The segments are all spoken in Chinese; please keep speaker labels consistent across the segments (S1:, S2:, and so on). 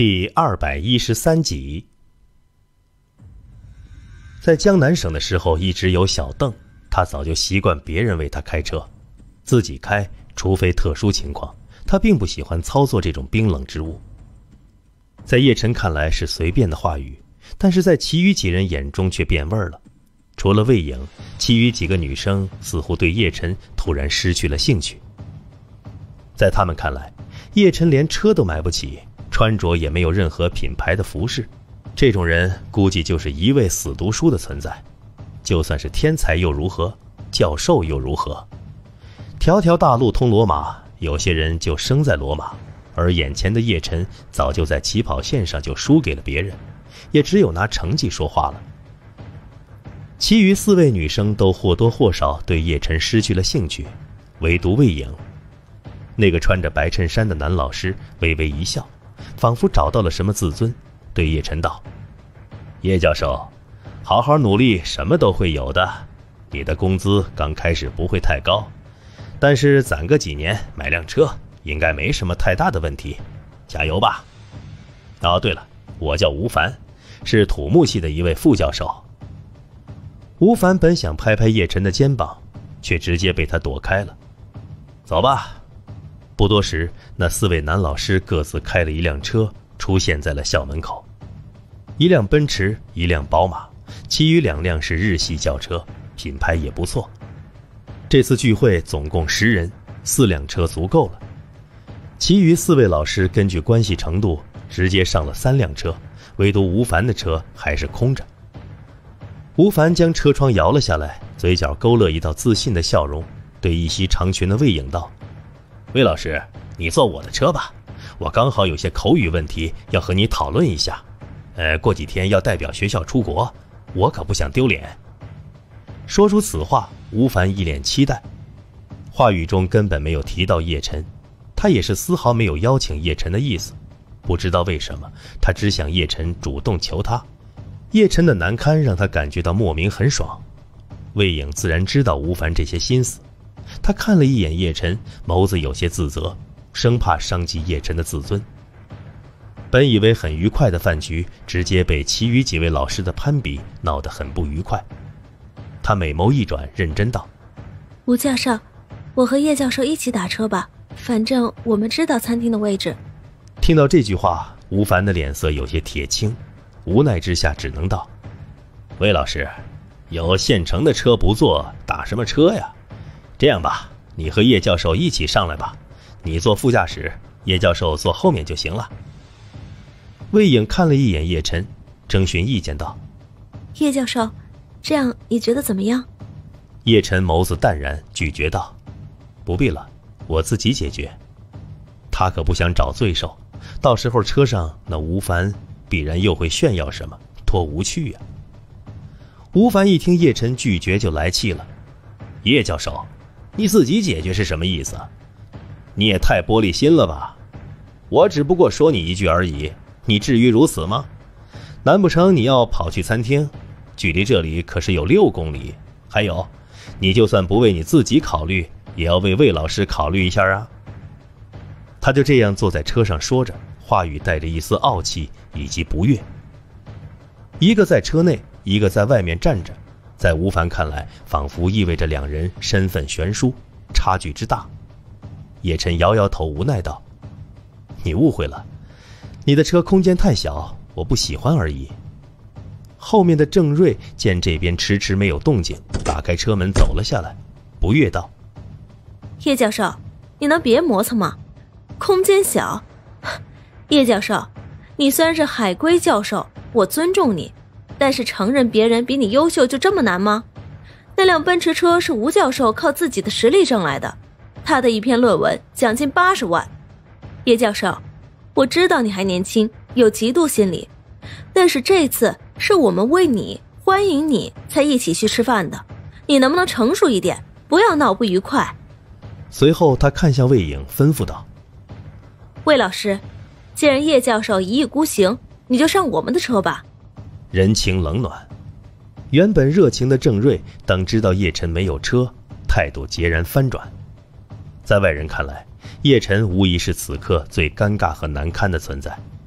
S1: 第213集。在江南省的时候，一直有小邓，他早就习惯别人为他开车，自己开，除非特殊情况，他并不喜欢操作这种冰冷之物。在叶晨看来是随便的话语，但是在其余几人眼中却变味了。除了魏颖，其余几个女生似乎对叶晨突然失去了兴趣。在他们看来，叶晨连车都买不起，穿着也没有任何品牌的服饰，这种人估计就是一味死读书的存在。就算是天才又如何，教授又如何？条条大路通罗马，有些人就生在罗马，而眼前的叶晨早就在起跑线上就输给了别人，也只有拿成绩说话了。其余4位女生都或多或少对叶晨失去了兴趣，唯独魏颖。那个穿着白衬衫的男老师微微一笑，仿佛找到了什么自尊，对叶晨道：叶教授，好好努力，什么都会有的。你的工资刚开始不会太高，但是攒个几年买辆车应该没什么太大的问题，加油吧。哦，对了，我叫吴凡，是土木系的一位副教授。吴凡本想拍拍叶晨的肩膀，却直接被他躲开了。走吧。不多时，那4位男老师各自开了一辆车，出现在了校门口。一辆奔驰，一辆宝马，其余2辆是日系轿车，品牌也不错。这次聚会总共10人，4辆车足够了。其余4位老师根据关系程度，直接上了3辆车，唯独吴凡的车还是空着。吴凡将车窗摇了下来，嘴角勾勒一道自信的笑容，对一袭长裙的魏颖道：魏老师，你坐我的车吧，我刚好有些口语问题要和你讨论一下。过几天要代表学校出国，我可不想丢脸。说出此话，吴凡一脸期待，话语中根本没有提到叶晨，他也是丝毫没有邀请叶晨的意思。不知道为什么，他只想叶晨主动求他。叶晨的难堪让他感觉到莫名很爽。魏颖自然知道吴凡这些心思，他看了一眼叶晨，眸子有些自责，生怕伤及叶晨的自尊。本以为很愉快的饭局，直接被其余几位老师的攀比闹得很不愉快。他美眸一转，认真道：
S2: 吴教授，我和叶教授一起打车吧，反正我们知道餐厅的位置。
S1: 听到这句话，吴凡的脸色有些铁青，无奈之下只能道：魏老师，有现成的车不坐，打什么车呀？这样吧，你和叶教授一起上来吧，你坐副驾驶，叶教授坐后面就行了。魏颖看了一眼叶晨，征询意见道：
S2: 叶教授，这样你觉得怎么样？
S1: 叶晨眸子淡然，拒绝道：不必了，我自己解决。他可不想找罪受，到时候车上那吴凡必然又会炫耀什么，多无趣呀。吴凡一听叶晨拒绝就来气了：叶教授，你自己解决是什么意思？你也太玻璃心了吧，我只不过说你一句而已，你至于如此吗？难不成你要跑去餐厅？距离这里可是有6公里，还有，你就算不为你自己考虑，也要为魏老师考虑一下啊。他就这样坐在车上说着，话语带着一丝傲气以及不悦。一个在车内，一个在外面站着，在吴凡看来，仿佛意味着2人身份悬殊，差距之大。叶晨摇摇头，无奈道：你误会了，你的车空间太小，我不喜欢而已。后面的郑瑞见这边迟迟没有动静，打开车门走了下来，不悦道：
S2: 叶教授，你能别磨蹭吗？空间小？叶教授，你虽然是海归教授，我尊重你，但是承认别人比你优秀就这么难吗？那辆奔驰车是吴教授靠自己的实力挣来的，他的一篇论文奖金80万。叶教授，我知道你还年轻，有嫉妒心理，但是这次是我们为你欢迎你才一起去吃饭的，你能不能成熟一点，不要闹不愉快。
S1: 随后他看向魏颖，吩咐道：
S2: 魏老师，既然叶教授一意孤行，你就上我们的车吧。
S1: 人情冷暖，原本热情的郑瑞等知道叶晨没有车，态度截然翻转。在外人看来，叶晨无疑是此刻最尴尬和难堪的存在。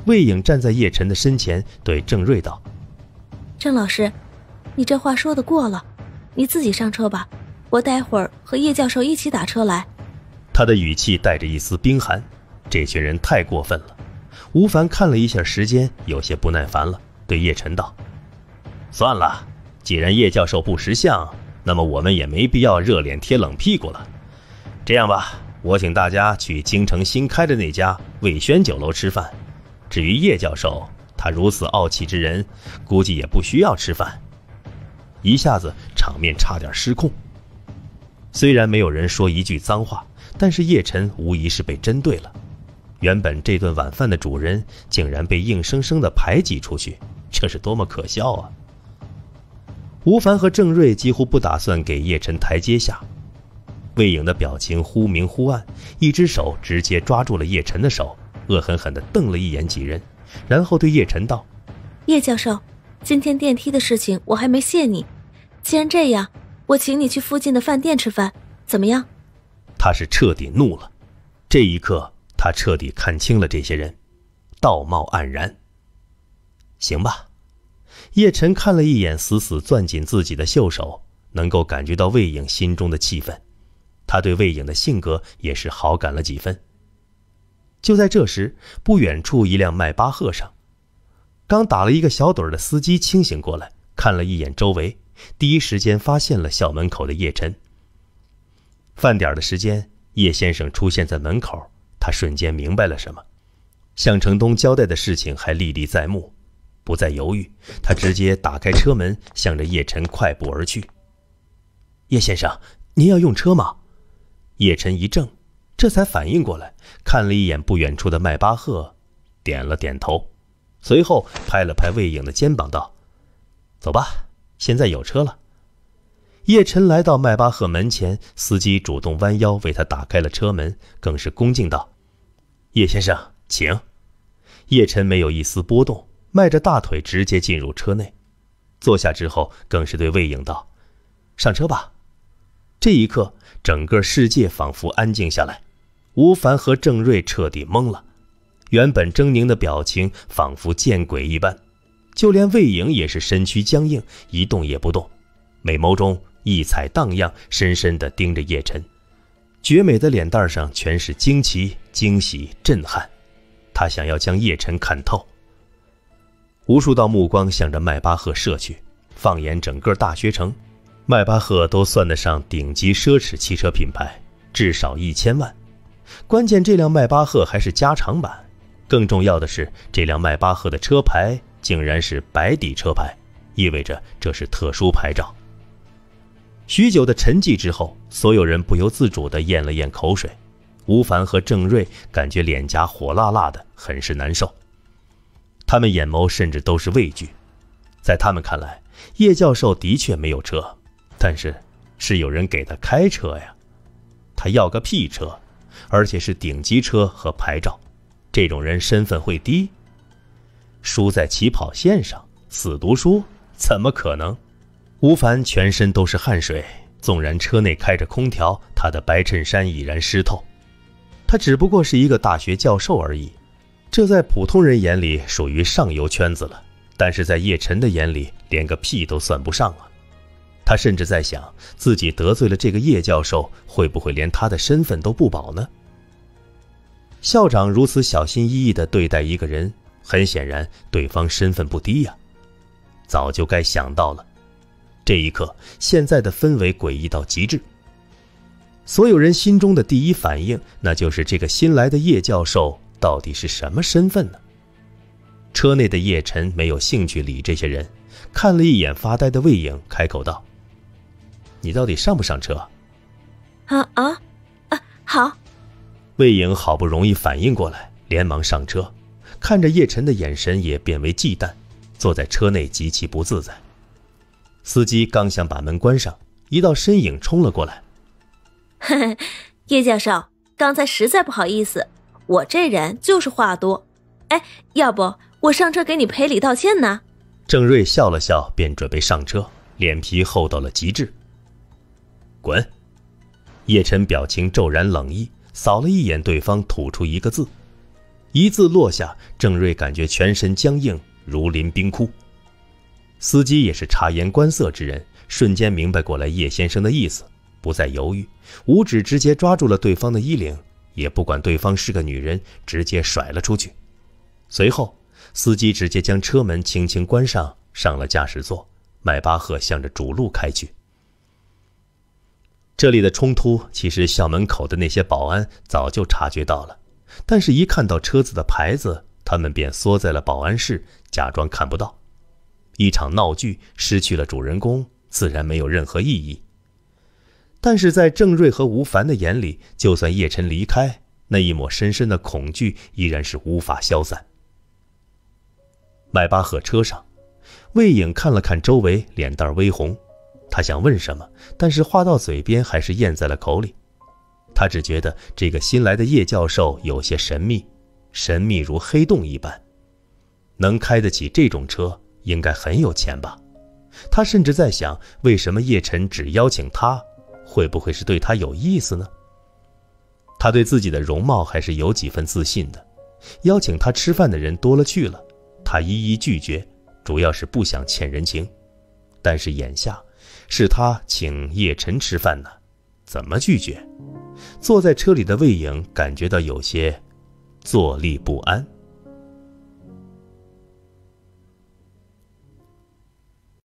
S1: 魏颖站在叶晨的身前，对郑瑞道：
S2: 郑老师，你这话说得过了，你自己上车吧，我待会儿和叶教授一起打车来。
S1: 他的语气带着一丝冰寒，这群人太过分了。吴凡看了一下时间，有些不耐烦了，对叶晨道：算了，既然叶教授不识相，那么我们也没必要热脸贴冷屁股了。这样吧，我请大家去京城新开的那家魏轩酒楼吃饭，至于叶教授，他如此傲气之人，估计也不需要吃饭。一下子场面差点失控。虽然没有人说一句脏话，但是叶晨无疑是被针对了。原本这顿晚饭的主人竟然被硬生生地排挤出去，这是多么可笑啊！吴凡和郑瑞几乎不打算给叶晨台阶下。魏颖的表情忽明忽暗，一只手直接抓住了叶晨的手，恶狠狠地瞪了一眼几人，然后对叶晨道：
S2: 叶教授，今天电梯的事情我还没谢你，既然这样，我请你去附近的饭店吃饭，怎么样？
S1: 他是彻底怒了。这一刻他彻底看清了这些人，道貌岸然。行吧。叶晨看了一眼死死攥紧自己的袖手，能够感觉到魏颖心中的气愤，他对魏颖的性格也是好感了几分。就在这时，不远处一辆迈巴赫上，刚打了一个小盹的司机清醒过来，看了一眼周围，第一时间发现了校门口的叶晨。饭点的时间，叶先生出现在门口，他瞬间明白了什么。向承东交代的事情还历历在目，不再犹豫，他直接打开车门，向着叶晨快步而去。叶先生，您要用车吗？叶晨一怔，这才反应过来，看了一眼不远处的迈巴赫，点了点头，随后拍了拍魏颖的肩膀道：走吧，现在有车了。叶晨来到迈巴赫门前，司机主动弯腰为他打开了车门，更是恭敬道：叶先生，请。叶晨没有一丝波动，迈着大腿直接进入车内，坐下之后更是对魏颖道：上车吧。这一刻，整个世界仿佛安静下来，吴凡和郑瑞彻底懵了，原本狰狞的表情仿佛见鬼一般，就连魏颖也是身躯僵硬，一动也不动，美眸中异彩荡漾，深深地盯着叶晨，绝美的脸蛋上全是惊奇、惊喜、震撼，他想要将叶晨看透。无数道目光向着迈巴赫射去，放眼整个大学城，迈巴赫都算得上顶级奢侈汽车品牌，至少1000万。关键这辆迈巴赫还是加长版，更重要的是，这辆迈巴赫的车牌竟然是白底车牌，意味着这是特殊牌照。许久的沉寂之后，所有人不由自主地咽了咽口水。吴凡和郑瑞感觉脸颊火辣辣的，很是难受。他们眼眸甚至都是畏惧。在他们看来，叶教授的确没有车，但是是有人给他开车呀。他要个屁车，而且是顶级车和牌照，这种人身份会低？输在起跑线上，死读书，怎么可能？吴凡全身都是汗水，纵然车内开着空调，他的白衬衫已然湿透。他只不过是一个大学教授而已，这在普通人眼里属于上游圈子了，但是在叶晨的眼里连个屁都算不上了。他甚至在想，自己得罪了这个叶教授，会不会连他的身份都不保呢？校长如此小心翼翼地对待一个人，很显然对方身份不低呀，早就该想到了。这一刻，现在的氛围诡异到极致。所有人心中的第一反应，那就是这个新来的叶教授到底是什么身份呢？车内的叶晨没有兴趣理这些人，看了一眼发呆的魏颖，开口道：你到底上不上车？
S2: 好。
S1: 魏颖好不容易反应过来，连忙上车，看着叶晨的眼神也变为忌惮，坐在车内极其不自在。司机刚想把门关上，一道身影冲了过来。
S2: 叶教授，刚才实在不好意思，我这人就是话多。要不我上车给你赔礼道歉呢？
S1: 郑瑞笑了笑，便准备上车，脸皮厚到了极致。滚！叶晨表情骤然冷意，扫了一眼对方，吐出一个字。 一字落下，郑瑞感觉全身僵硬，如临冰窟。司机也是察言观色之人，瞬间明白过来叶先生的意思，不再犹豫，五指直接抓住了对方的衣领，也不管对方是个女人，直接甩了出去。随后司机直接将车门轻轻关上，上了驾驶座，迈巴赫向着主路开去。这里的冲突其实校门口的那些保安早就察觉到了，但是一看到车子的牌子，他们便缩在了保安室，假装看不到。一场闹剧失去了主人公，自然没有任何意义。但是在郑瑞和吴凡的眼里，就算叶晨离开，那一抹深深的恐惧依然是无法消散。迈巴赫车上，魏颖看了看周围，脸蛋微红。他想问什么，但是话到嘴边还是咽在了口里。他只觉得这个新来的叶教授有些神秘，神秘如黑洞一般。能开得起这种车，应该很有钱吧。他甚至在想，为什么叶晨只邀请他，会不会是对他有意思呢？他对自己的容貌还是有几分自信的，邀请他吃饭的人多了去了，他一一拒绝，主要是不想欠人情。但是眼下是他请叶晨吃饭呢，怎么拒绝？坐在车里的魏颖感觉到有些坐立不安。